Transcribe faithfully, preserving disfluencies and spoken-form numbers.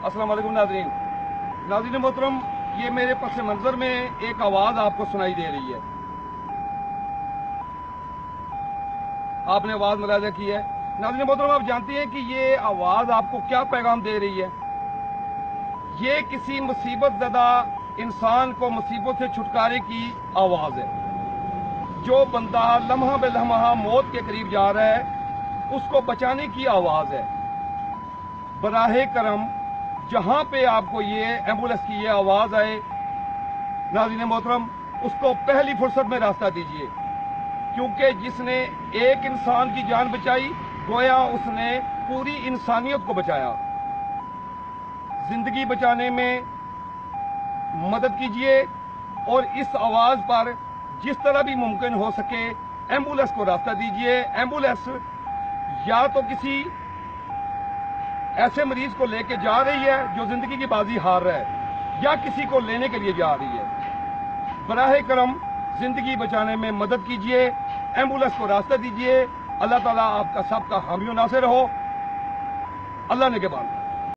अस्सलाम वालेकुम नाज़रीन नाज़रीन मोहतरम, ये मेरे पस मंजर में एक आवाज आपको सुनाई दे रही है। आपने आवाज मुलाहिजा की है। नाज़रीन मोहतरम, आप जानते हैं कि ये आवाज आपको क्या पैगाम दे रही है? ये किसी मुसीबत ज़दा इंसान को मुसीबत से छुटकारे की आवाज है। जो बंदा लम्हा बे लम्हा मौत के करीब जा रहा है, उसको बचाने की आवाज है। बराहे करम जहां पे आपको ये एम्बुलेंस की ये आवाज आए, नाज़रीन मोहतरम, उसको पहली फुर्सत में रास्ता दीजिए, क्योंकि जिसने एक इंसान की जान बचाई, गोया उसने पूरी इंसानियत को बचाया। जिंदगी बचाने में मदद कीजिए और इस आवाज पर जिस तरह भी मुमकिन हो सके एम्बुलेंस को रास्ता दीजिए। एम्बुलेंस या तो किसी ऐसे मरीज को लेके जा रही है जो जिंदगी की बाजी हार रहा है, या किसी को लेने के लिए जा रही है। बराहे करम जिंदगी बचाने में मदद कीजिए, एम्बुलेंस को रास्ता दीजिए। अल्लाह ताला आपका सबका हामी नासिर हो। अल्लाह ने के बाद